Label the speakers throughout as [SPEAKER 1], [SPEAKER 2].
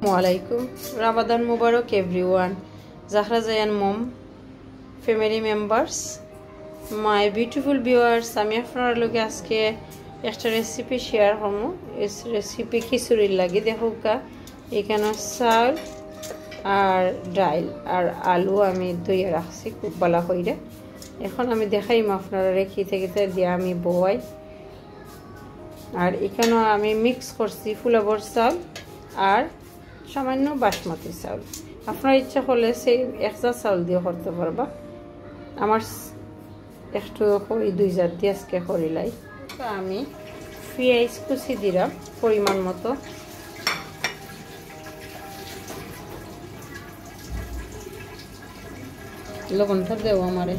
[SPEAKER 1] Assalamualaikum, Ramadan Mubarak everyone. Zahra Zayan mom, family members, my beautiful viewers, আমি আপনার লগে আজকে একটা রেসিপি শেয়ার করব। এই রেসিপি খিচুড়ির লাগি দেখুকা এখানে চাল আর ডাল আর আলু আমি ধুয়ে রাখছি খুব ভালো কইরা। এখন আমি দেখাইম আপনারা রেখে থেকে দিয়া আমি বয়। আর এখানে আমি মিক্স করছি ফুলাবর চাল আর সামান্য বাসমতি চাউল। আপনার ইচ্ছা করলে সেই একটা চাউল দিয়ে করতে পারবা। আমার একটু ওই দুই জাত দিয়ে আজকে করিলাই। আমি পেঁয়াজ কুচি দিলাম পরিমাণ মতো। লবণটা দেব আমারে।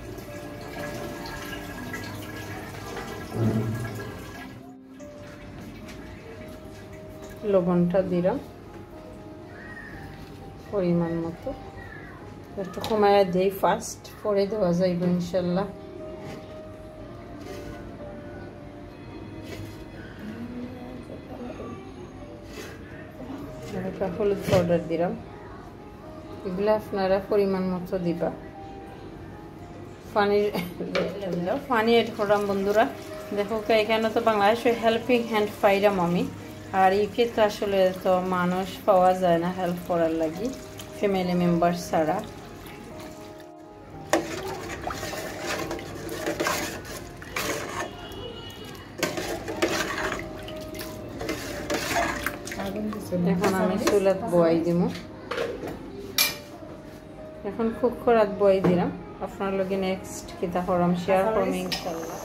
[SPEAKER 1] লবণটা দিলাম পরিমাণ মতো। একটু কমায়া দেই ফার্স্ট, পরে দেওয়া যাইব ইনশাল্লাহ। একটা হলুদ পাউডার দিলাম। এগুলো আপনারা পরিমাণ মতো দিবা। পানি এড করলাম বন্ধুরা। দেখো এখানে তো বাংলাদেশে হেল্পিং হ্যান্ড পাইলাম আমি। আর ইউকে তো আসলে তো মানুষ পাওয়া যায় না হেল্প করার লাগি, ফ্যামিলি মেম্বার ছাড়া। এখন আমি চুলাত বয়াই দিব। এখন খুব করাত বয়াই দিলাম। আপনার লগে নেক্সট কিতা করলাম শেয়ার করব ইনশাআল্লাহ।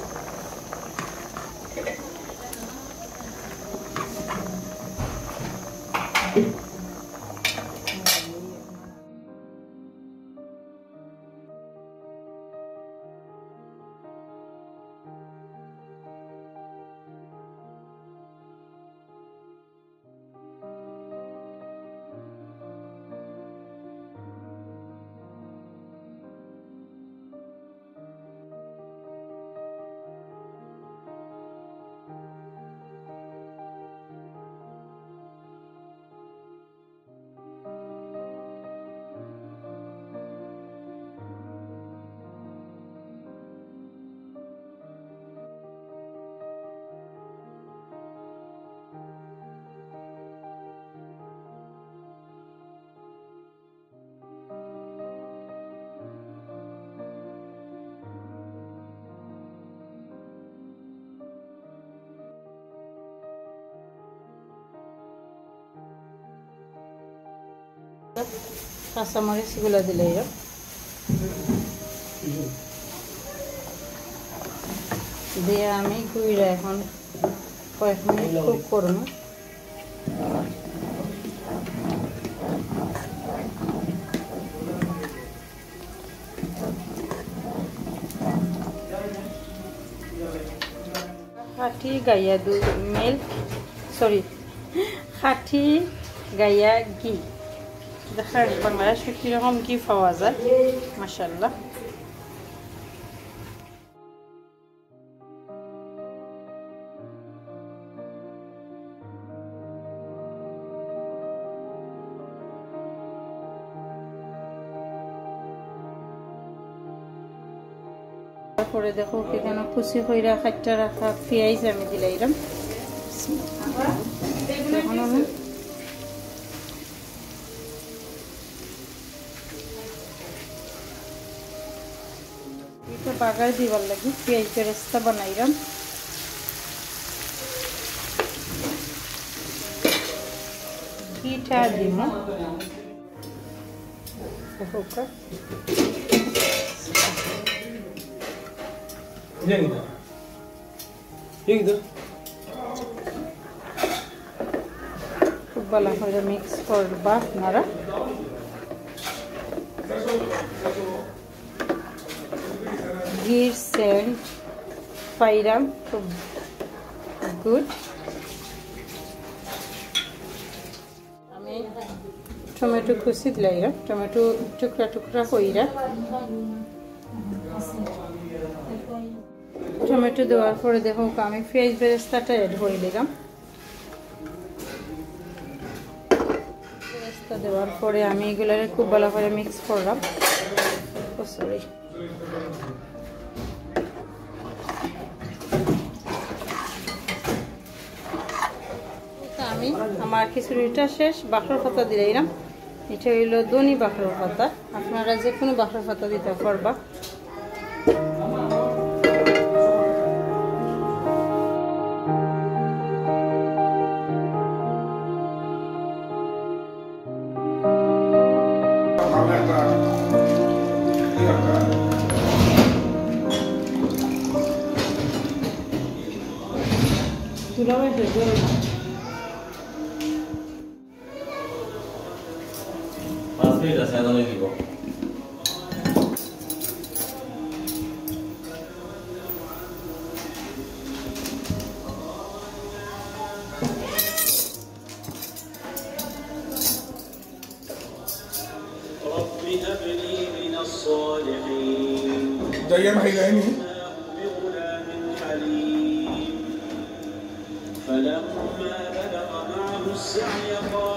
[SPEAKER 1] কাঁচামরিচ গুলো দিলে দিয়ে আমি গুঁড়া এখন কয়েক মিনিট কুক করব। খাঁটি গাইয়া দুধ মিল্ক খাঁটি গাইয়া ঘি। দেখা বাংলাদেশে কিরকম কি পাওয়া যায় মাশাআল্লাহ। তারপরে দেখো এখানে কুচি কইরা কাটটা রাখা পেঁয়াজ আমি দিলাম। এটা বাগার দিবার লাগি পেঁয়াজ বেরেস্তা বানাইলাম। ঘিটা দিব খুব ভালো করে মিক্স করবা আপনারা। ঘির সেন্ট পাইলাম খুব গুড। আমি টমেটো কুচি দিলাম। টমেটো টুকরা টুকরা কইরা টমেটো দেওয়ার পরে দেখো আমি পেঁয়াজ বেরেস্তাটা এড করে দিলাম। ভর্তা দেওয়ার পরে আমি এগুলোরে খুব ভালো করে মিক্স করলাম। সরি, আমি আমার খিচুড়িটা শেষ, বাখর পাতা দিলাম। এটা হইল দনি বাখর পাতা, আপনারা যে কোনো বাখর পাতা দিতে পারবা।
[SPEAKER 2] جايه معي لعيني
[SPEAKER 3] فلما بلغ معه السعي قال